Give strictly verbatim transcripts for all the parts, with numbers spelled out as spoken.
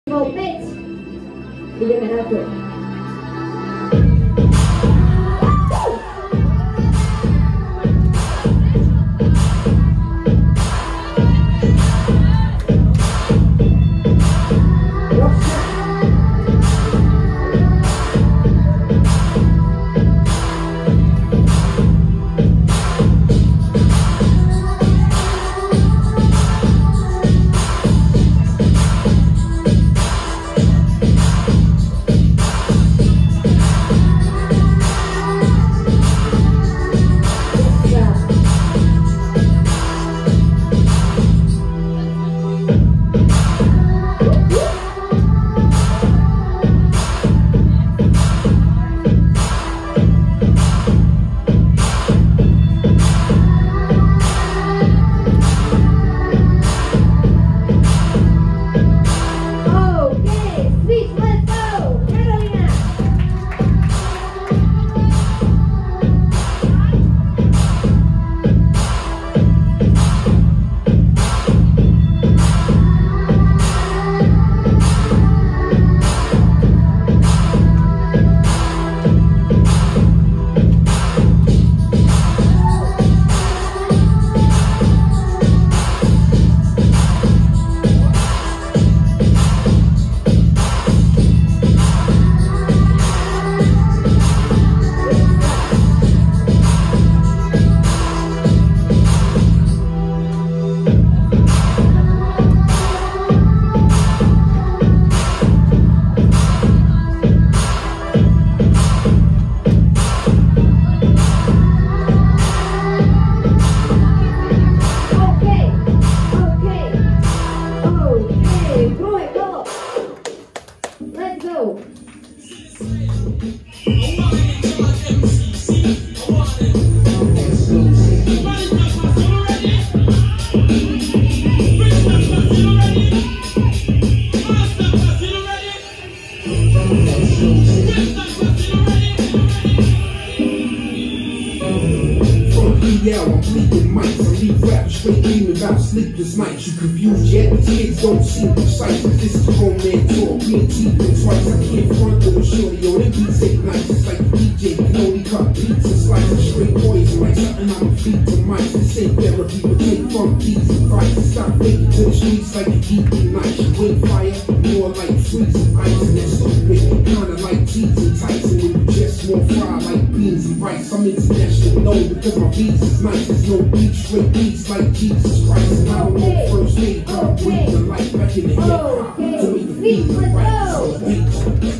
Moment. Ideme na to. Yeah, I'm bleeding mics. I leave rappers straight dreaming about sleepless nights. You confused yet? These kids don't seem precise. This is grown man talk. Me and T twice. I can't front with a shorty. Yo, them beats ain't nice. It's like the D J can only cut beats and slices. Straight poison like something on my feet to mics. This ain't therapy, but take funk keys and fights. Stop faking to the streets like you eating nice. You win fire, more like freezing ice. And that's stupid, kinda like teas and tights. And when you just more fry like beans and rice. I'm international, no, because my beats is nice. There's no beat, straight beats like Jesus Christ. And I don't know first aid, but I'm breathing life back in the hip hop to make the beat right. So beats.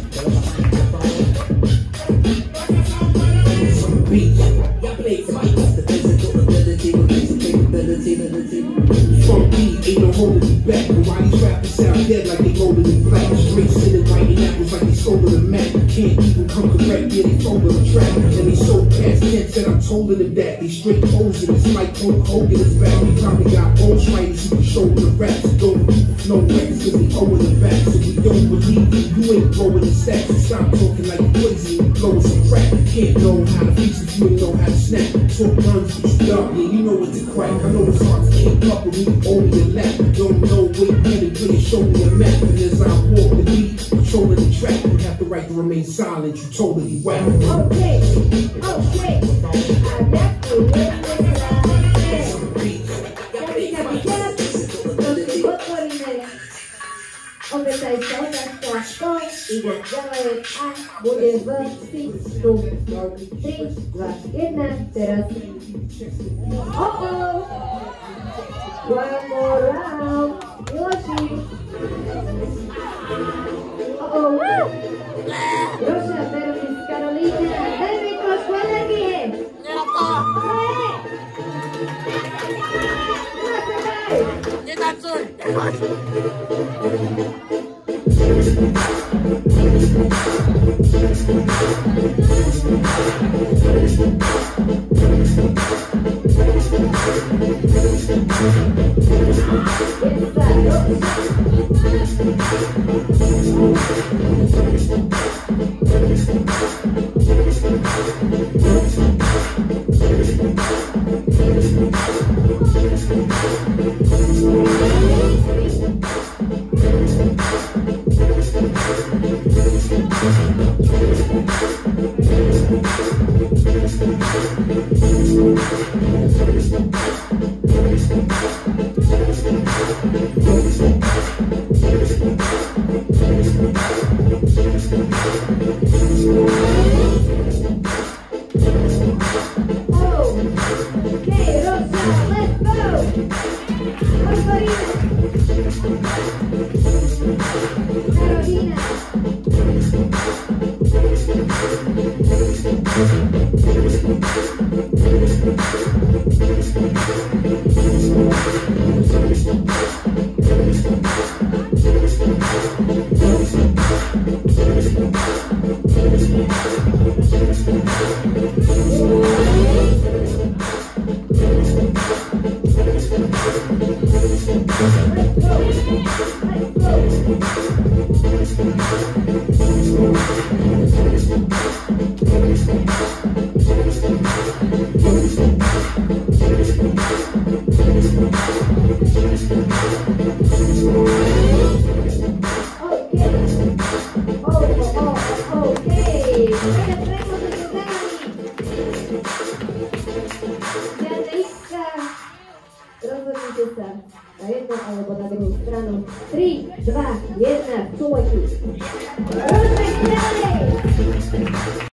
Some beats. Y'all play fights. The physical ability with mental capability, ability. Funk beat ain't no holding you back. And why these rappers sound dead like they rollin' in black? Straight sitting writing apples like they stole the map. Can't even come correct, yeah, they folded the track. And they so past tense that I'm told them that they straight posing. It's like Hulk Hogan is back. We probably got old writers who can show the raps. Don't people know records cause we owing the back. So we don't believe you, you ain't throwing the stacks. So stop talking like you crazy and blowing some crap. Can't know how to fix if you ain't know how to snap. Talk guns, but you dumb, yeah, you know what to crack. I know it's hard to keep up with me, only a lap. Don't know where you headed, till you show me a map. And as I walk the beat, controlling the track, you have the right to remain silent, you totally whack. Okay, okay. I got to live with Obetaj soda słaszką i rozdziałaj A bude w stu. trzy, dwa, jeden, teraz. O-o! One more round. Yoshi. O-o! Rosha versus Karolina. Dajmy troszkę energii. Nie tańcuj! Thank you. Rozhodnite sa na jednu alebo na druhú stranu. tri, dva, jeden, súvojky. Rozhodnite ďalej!